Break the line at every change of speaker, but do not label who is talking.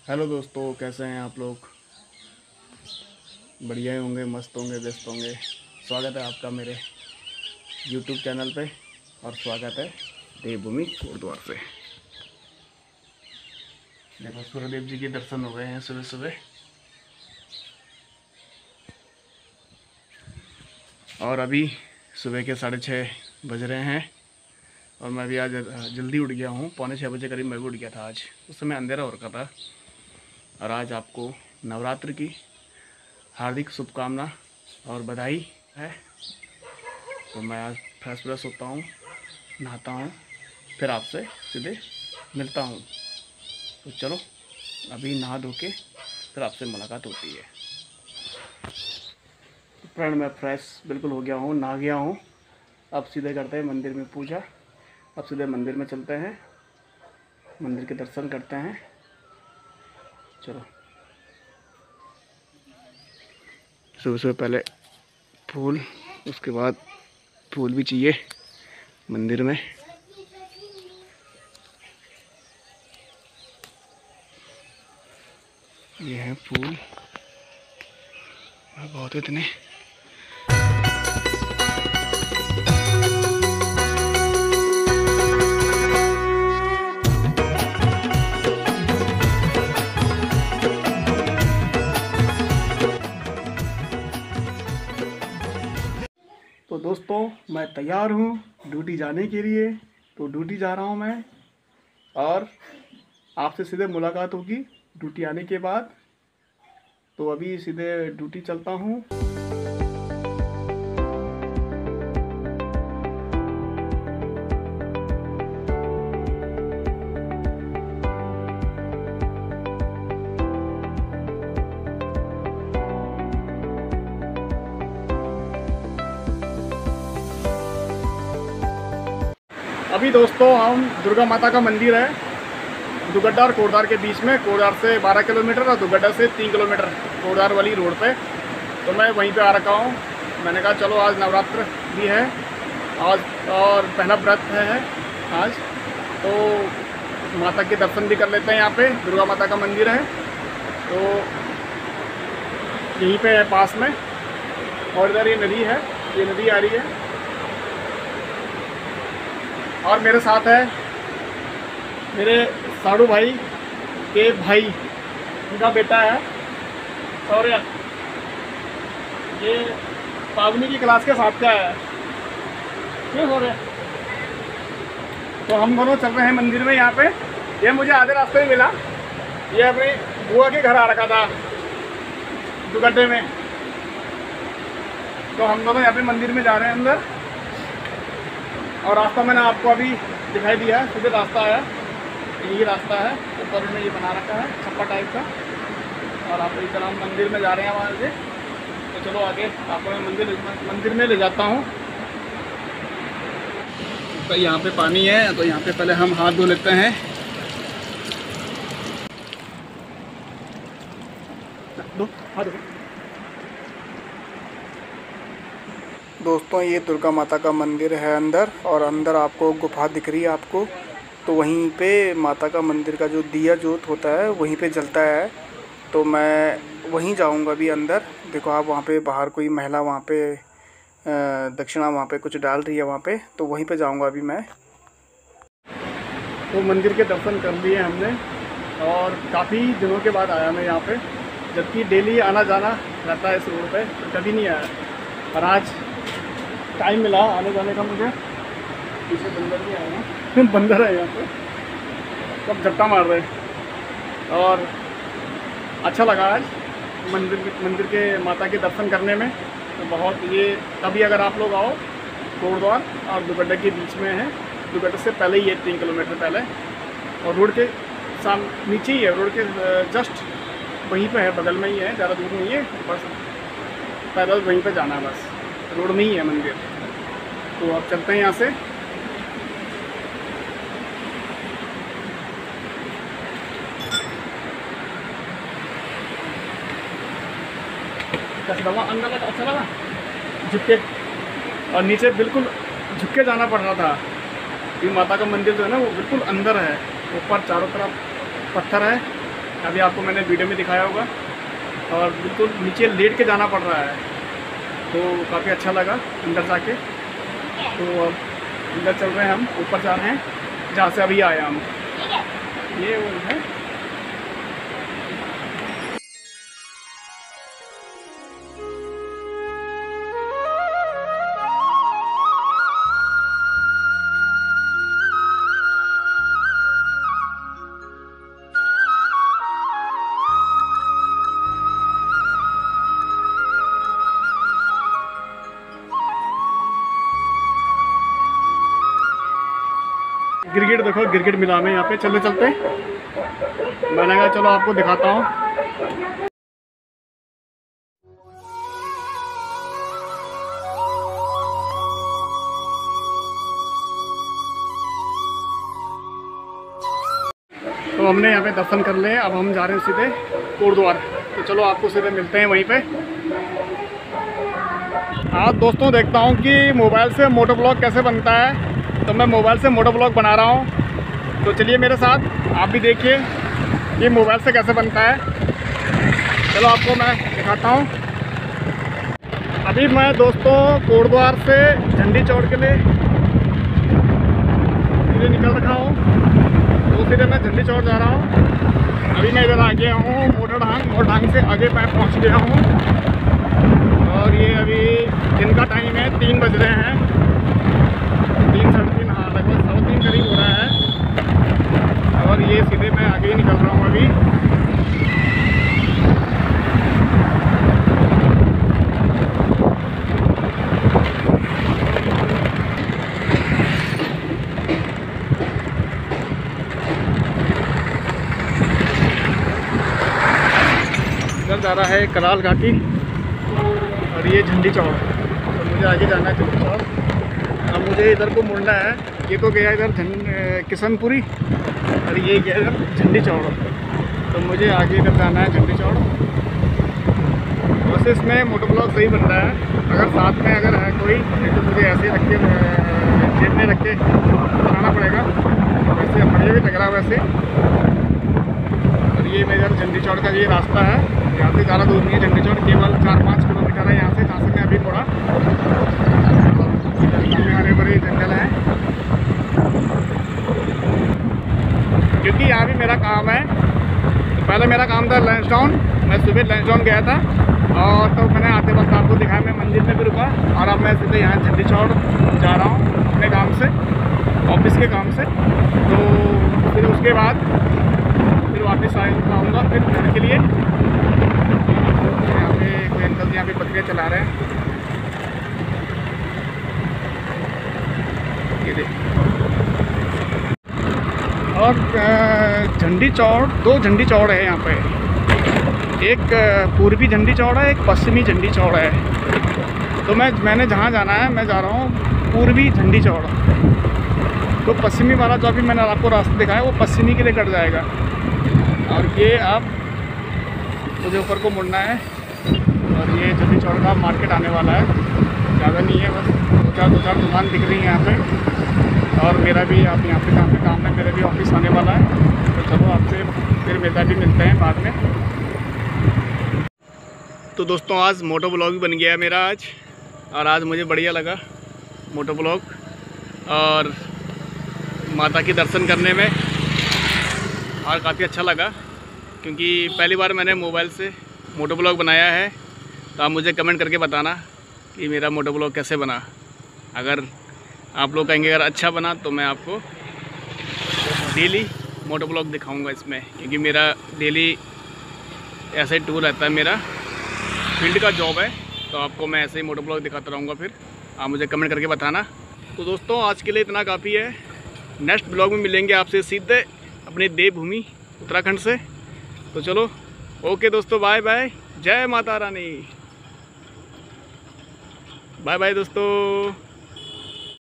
Hello दोस्तों, कैसे हैं आप लोग। बढ़िया ही होंगे, मस्त होंगे, व्यस्त होंगे। स्वागत है आपका मेरे यूट्यूब चैनल पे और स्वागत है देवभूमि कोटद्वार से। देखो, सूर्यदेव जी के दर्शन हो गए हैं सुबह सुबह। और अभी सुबह के 6:30 बज रहे हैं और मैं भी आज जल्दी उठ गया हूँ। 5:45 करीब मैं भी उठ गया था। आज उस समय अंधेरा हो रखा था। और आज आपको नवरात्र की हार्दिक शुभकामना और बधाई है। तो मैं आज फ्रेश होता हूँ, नहाता हूँ, फिर आपसे सीधे मिलता हूँ। तो चलो, अभी नहा धो के फिर आपसे मुलाकात होती है। तो फ्रेंड, मैं फ्रेश बिल्कुल हो गया हूँ, नहा गया हूँ। अब सीधे करते हैं मंदिर में पूजा। अब सीधे मंदिर में चलते हैं, मंदिर के दर्शन करते हैं। चलो, सुबह सुबह पहले फूल, उसके बाद फूल भी चाहिए मंदिर में। ये हैं फूल, बहुत इतने। तो दोस्तों, मैं तैयार हूँ ड्यूटी जाने के लिए। तो ड्यूटी जा रहा हूँ मैं, और आपसे सीधे मुलाकात होगी ड्यूटी आने के बाद। तो अभी सीधे ड्यूटी चलता हूँ। अभी दोस्तों हम दुर्गा माता का मंदिर है दुगड्डा और कोटद्वार के बीच में। कोटद्वार से 12 किलोमीटर और दुगड्डा से 3 किलोमीटर कोटद्वार वाली रोड पे। तो मैं वहीं पे आ रखा हूँ। मैंने कहा चलो, आज नवरात्र भी है आज और पहला व्रत है आज, तो माता के दर्शन भी कर लेते हैं। यहाँ पे दुर्गा माता का मंदिर है, तो यहीं पे है पास में। और इधर ये नदी है, ये नदी आ रही है। और मेरे साथ है मेरे साड़ू भाई के भाई, उनका बेटा है शौर्य। ये पावनी की क्लास के साथ का है। क्यों शौर्य? तो हम दोनों चल रहे हैं मंदिर में। यहाँ पे ये मुझे आधे रास्ते में मिला। ये अपनी बुआ के घर आ रखा था दुगड्डे में। तो हम दोनों यहाँ पे मंदिर में जा रहे हैं अंदर। और रास्ता मैंने आपको अभी दिखाई दिया है, सीधे रास्ता है, यही रास्ता है। ऊपर में ये बना रखा है छप्पा टाइप का। और आप इस तरह मंदिर में जा रहे हैं वहाँ से। तो चलो आगे आपको मैं मंदिर में ले जाता हूँ। तो यहाँ पे पानी है, तो यहाँ पे पहले हम हाथ धो लेते हैं। दो हाथ धो। दोस्तों, ये दुर्गा माता का मंदिर है अंदर, और अंदर आपको गुफा दिख रही है आपको। तो वहीं पे माता का मंदिर का जो दिया जोत होता है वहीं पे जलता है। तो मैं वहीं जाऊंगा अभी अंदर। देखो आप, वहाँ पे बाहर कोई महिला वहाँ पे दक्षिणा वहाँ पे कुछ डाल रही है वहाँ पे। तो वहीं पे जाऊंगा अभी मैं। तो मंदिर के दर्शन कर लिए हमने, और काफ़ी दिनों के बाद आया मैं यहाँ पे। जबकि डेली आना जाना रहता है इस रोड पे, तो कभी नहीं आया। और आज टाइम मिला आने जाने का मुझे। पीछे बंदर भी आए हैं बंदर है यहाँ पे, सब झट्टा मार रहे हैं। और अच्छा लगा आज मंदिर के माता के दर्शन करने में। तो बहुत ये कभी अगर आप लोग आओ, कोटद्वार और दुगड्डा के बीच में है। दुगड्डा से पहले ही है, 3 किलोमीटर पहले। और रोड के नीचे ही है, रोड के जस्ट वहीं पे है, बगल में ही है, ज़्यादा दूर नहीं है। बस पैदल वहीं पे जाना है, बस रोड में ही है मंदिर। तो अब चलते हैं यहाँ से। अंदर लगा, अच्छा लगा झुक के। और नीचे बिल्कुल झुक के जाना पड़ रहा था। ये माता का मंदिर जो है ना, वो बिल्कुल अंदर है। ऊपर चारों तरफ पत्थर है अभी आपको मैंने वीडियो में दिखाया होगा, और बिल्कुल नीचे लेट के जाना पड़ रहा है, तो काफ़ी अच्छा लगा अंदर जाके। तो अब अंदर चल रहे हैं, हम ऊपर जा रहे हैं जहाँ से अभी आए हम। ये वो है। गिरगिट देखो, गिरगिट मिला में यहाँ पे चलते चलते। मैंने कहा चलो आपको दिखाता हूँ। तो हमने यहाँ पे दर्शन कर लिए, अब हम जा रहे हैं सीधे कोटद्वार। तो चलो आपको सीधे मिलते हैं वहीं पे। आज दोस्तों देखता हूँ कि मोबाइल से मोटो ब्लॉग कैसे बनता है। तो मैं मोबाइल से मोटो ब्लॉग बना रहा हूँ, तो चलिए मेरे साथ आप भी देखिए कि मोबाइल से कैसे बनता है। चलो आपको मैं दिखाता हूँ। अभी मैं दोस्तों कोटद्वार से झंडी चौड़ के लिए सीधे निकल रखा हूँ, तो सीधे मैं झंडी चौड़ जा रहा हूँ। अभी मैं इधर आ गया हूँ मोटरढांग से आगे मैं पहुँच गया हूँ, और ये अभी दिन का टाइम है, 3 बज रहे हैं, 3 साढ़े 3, हाँ लगभग 3:15 करीब हो रहा है। और ये सीधे मैं आगे ही निकल रहा हूँ अभी। इधर जा रहा है कराल घाटी, और ये झंडी चौड़। तो मुझे आगे जाना है झंडी चौड़। अब मुझे इधर को मुड़ना है। ये तो गया इधर किशनपुरी, और ये गया इधर झंडी चौड़। तो मुझे आगे इधर जाना है झंडी चौड़। वैसे इसमें मोटो ब्लॉग सही बन रहा है, अगर साथ में अगर है कोई, तो मुझे ऐसे रख के जेब में रख के चलाना पड़ेगा। वैसे बढ़िया भी लग रहा है वैसे। और ये मेरा झंडी चौड़ का ये रास्ता है, यहाँ से ज़्यादा दूर नहीं है। झंडी चौड़ केवल 4-5 किलोमीटर है यहाँ से, जहाँ से मैं अभी थोड़ा हरे भरे जंगल है। क्योंकि यहाँ भी मेरा काम है। तो पहले मेरा काम था लैंसडाउन, मैं सुबह लैंसडाउन गया था, और तो मैंने आते वक्त आपको दिखाया, मैं मंदिर में भी रुका, और अब मैं सीधे यहाँ झंडी चौड़ जा रहा हूँ अपने काम से, ऑफिस के काम से। तो फिर उसके बाद फिर वापस आऊँगा फिर घर के लिए। यहाँ पे कोई अंकल यहाँ पे बकरियाँ चला रहे हैं, ये देखिए। और झंडी चौड़, 2 झंडी चौड़ है यहाँ पे, एक पूर्वी झंडी चौड़ है, एक पश्चिमी झंडी चौड़ है। तो मैंने जहाँ जाना है मैं जा रहा हूँ पूर्वी झंडी चौड़। तो पश्चिमी वाला जो अभी मैंने आपको रास्ता दिखाया वो पश्चिमी के लिए कट जाएगा। और ये आप मुझे ऊपर को मुड़ना है, और ये झंडी चौड़ का मार्केट आने वाला है, ज़्यादा नहीं है, बस 2-4 दुकान दिख रही हैं यहाँ पे। और मेरा भी आप यहाँ पे काम है, मेरा भी ऑफिस आने वाला है। तो चलो आपसे फिर मेरा भी मिलते हैं बाद में। तो दोस्तों आज मोटो ब्लॉग भी बन गया है मेरा आज, और आज मुझे बढ़िया लगा मोटो ब्लॉग, और माता के दर्शन करने में और काफ़ी अच्छा लगा। क्योंकि पहली बार मैंने मोबाइल से मोटो ब्लॉग बनाया है। तो आप मुझे कमेंट करके बताना कि मेरा मोटो ब्लॉग कैसे बना। अगर आप लोग कहेंगे अगर अच्छा बना तो मैं आपको डेली मोटो ब्लॉग दिखाऊंगा इसमें, क्योंकि मेरा डेली ऐसे टूर रहता है, मेरा फील्ड का जॉब है। तो आपको मैं ऐसे ही मोटो ब्लॉग दिखाता रहूँगा, फिर आप मुझे कमेंट करके बताना। तो दोस्तों आज के लिए इतना काफ़ी है। नेक्स्ट ब्लॉग में मिलेंगे आपसे सीधे अपने देवभूमि उत्तराखंड से। तो चलो ओके दोस्तों, बाय बाय, जय माता रानी, बाय बाय दोस्तों।